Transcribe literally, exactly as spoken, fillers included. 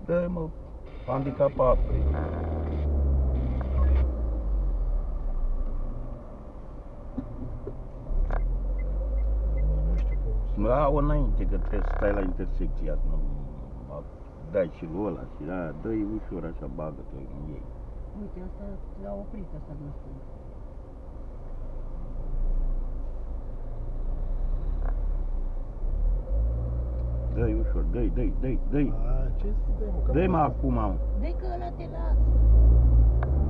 Dă-i, mă, handicapat. Da, înainte, că trebuie să stai la intersecția, nu dai și lui ăla și da, dă-i ușor așa, bagă-te în ei. Uite, asta l-a oprit, asta din stânga. Dă-i ușor, dă-i, dă-i, dă-i, dă-i. A, ce să dai, mă? Dă-i, mă, acum, mă. Dă-i că ăla te lasă.